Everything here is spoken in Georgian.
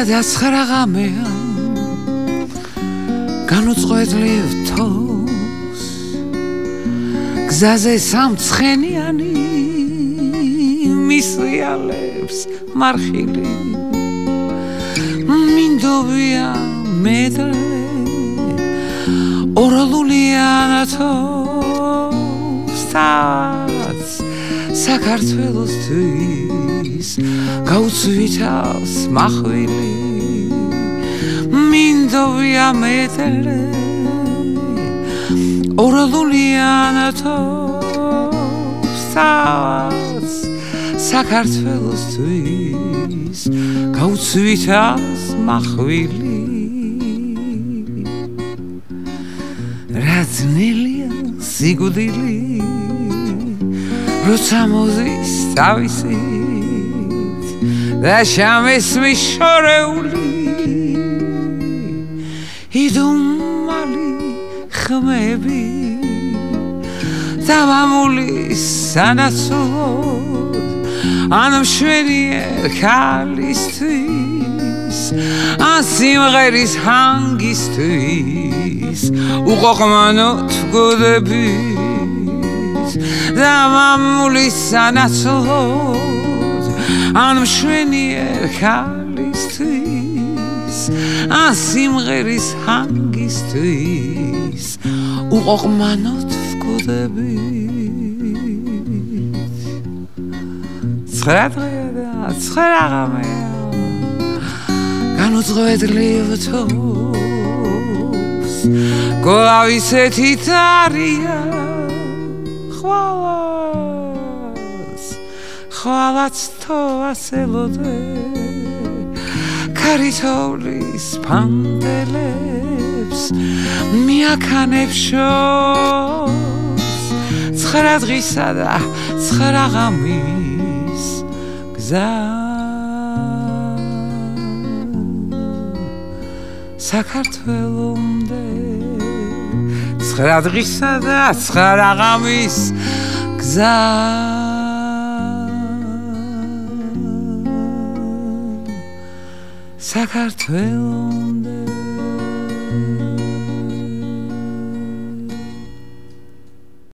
და 9 ღამეა განუწყვეტლივ თავს გზაზე სამცხენიანი მისრიალებს მარხილი მინდობია მედლე ორალულიანათოს საქართველოსთვის გაუცვითავს მახვილი მინდობია მედლე ორალულიანათოს საქართველოსთვის გაუცვითავს მახვილი რაცნილია სიკვდილი როცა მოდის თავისით და შამესმის შორეული იდუმალი ხმები და მამულის სანაცვლოდ ან მშვენიერ ქალისთვის ან სიმღერის ჰანგისთვის უყოყმანოთ გოდებით და მამულის სანაცვლოდ ან მშვენიერ ქალისთვის ან სიმღერის ჰანგისთვის უყოყმანოთ გოდებით 9 დღეა და 9 ღამეა განუწყვეტლივ თავს გოლავისეთით არია ხვალაც თოვასელოდე ქარითოვლის ფანდელებს მიაქანებს შორს 9 დღისა და 9 ღამის გზა საქართველომდე 9 დღისა და 9 ღამის გზა საქართველომდე